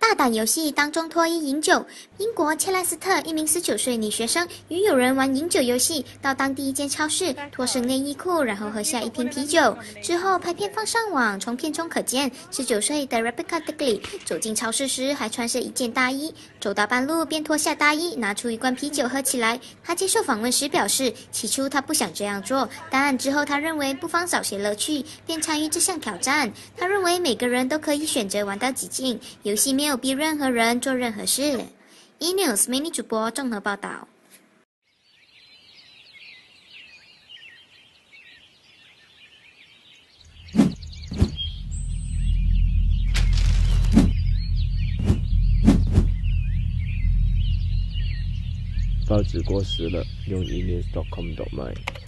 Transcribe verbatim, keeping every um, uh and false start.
大胆游戏当中脱衣饮酒。英国切莱斯特一名十九岁女学生与友人玩饮酒游戏，到当地一间超市脱剩内衣裤，然后喝下一瓶啤酒。之后拍片放上网，从片中可见，十九岁的 Rebecca Digley 走进超市时还穿着一件大衣，走到半路便脱下大衣，拿出一罐啤酒喝起来。她接受访问时表示，起初她不想这样做，但之后她认为不妨找些乐趣，便参与这项挑战。她认为每个人都可以选择玩到极尽，游戏没有逼任何人做任何事。E News 美女主播综合报道。 报纸过时了，用 e news dot com dot my。